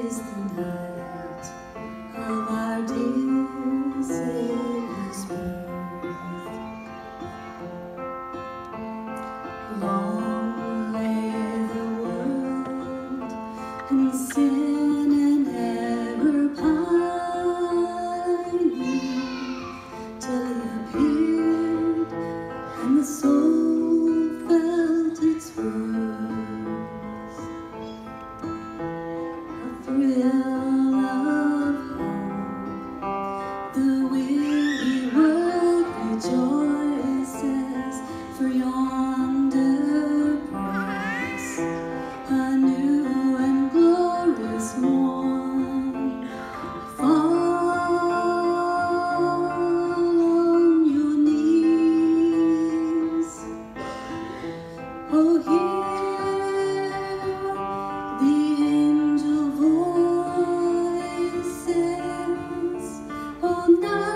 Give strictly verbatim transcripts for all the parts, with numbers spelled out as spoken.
is the night of our dear Savior's birth. Long lay the world in sin and ever pining, till He appeared and the soul felt its worth. A thrill of hope, the weary world rejoices, for yonder breaks a new and glorious morn. Fall on your knees, oh hear the angel voices, oh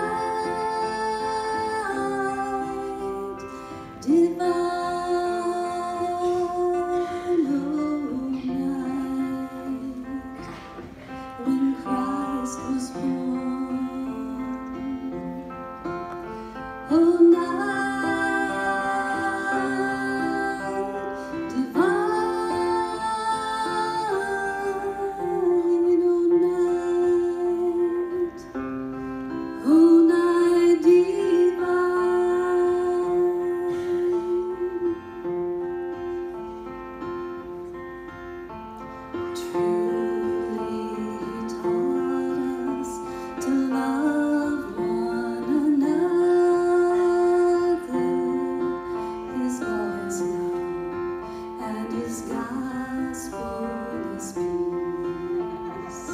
night divine, oh night when Christ was born, oh night divine, oh night, oh night divine. Truly He taught us to love one another. His law is love, and His gospel is peace.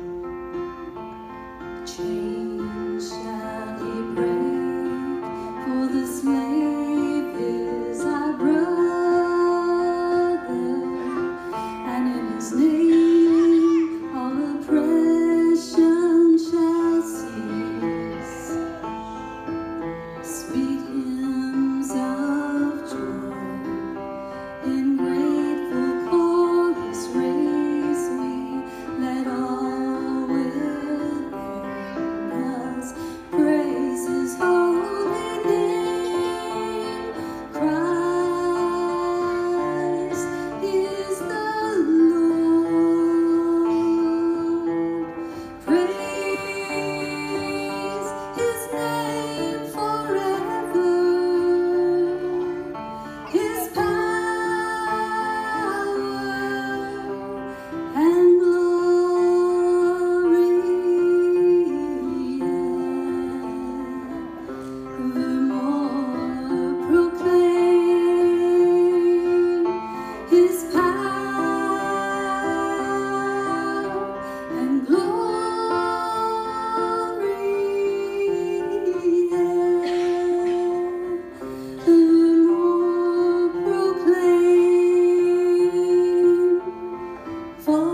Chains shall He break, for the slave is our brother, and in His name all oppression shall cease. Sweet hymns of joy in grateful chorus raise we, let all within us praise His holy name. Christ is the Lord. Praise His name forever. His power and glory evermore proclaim. His power and glory evermore proclaim. For